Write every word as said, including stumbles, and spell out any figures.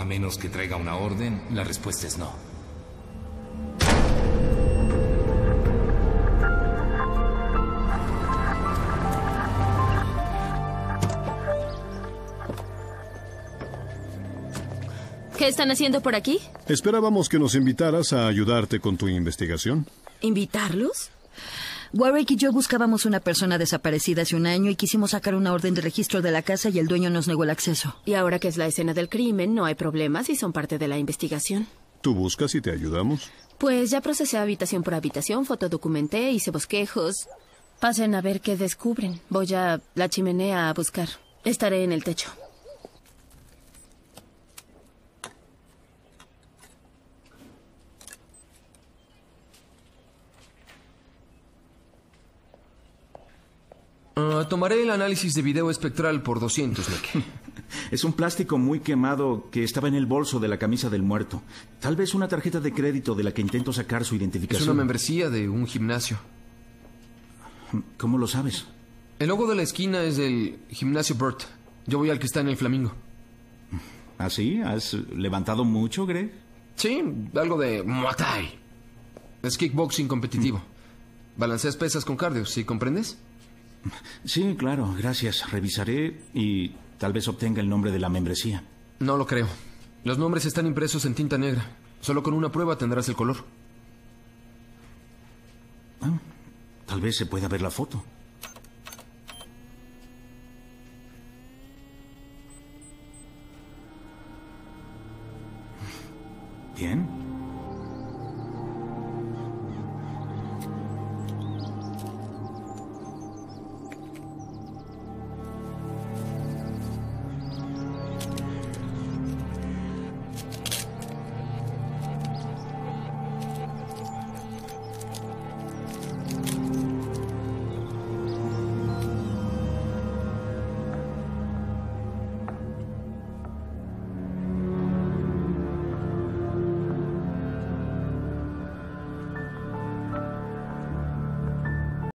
A menos que traiga una orden, la respuesta es no. ¿Qué están haciendo por aquí? Esperábamos que nos invitaras a ayudarte con tu investigación. ¿Invitarlos? Warwick y yo buscábamos una persona desaparecida hace un año y quisimos sacar una orden de registro de la casa y el dueño nos negó el acceso. Y ahora que es la escena del crimen, no hay problemas y son parte de la investigación. ¿Tú buscas y te ayudamos? Pues ya procesé habitación por habitación, fotodocumenté, hice bosquejos. Pasen a ver qué descubren. Voy a la chimenea a buscar. Estaré en el techo. Uh, tomaré el análisis de video espectral por doscientos, Nick. Es un plástico muy quemado que estaba en el bolso de la camisa del muerto. Tal vez una tarjeta de crédito de la que intento sacar su identificación. Es una membresía de un gimnasio. ¿Cómo lo sabes? El logo de la esquina es del gimnasio Burt. Yo voy al que está en el Flamingo. ¿Ah, sí? ¿Has levantado mucho, Greg? Sí, algo de Muay Thai. Es kickboxing competitivo. Balanceas pesas con cardio, ¿sí comprendes? Sí, claro, gracias. Revisaré y tal vez obtenga el nombre de la membresía. No lo creo. Los nombres están impresos en tinta negra. Solo con una prueba tendrás el color. Ah, tal vez se pueda ver la foto. Bien.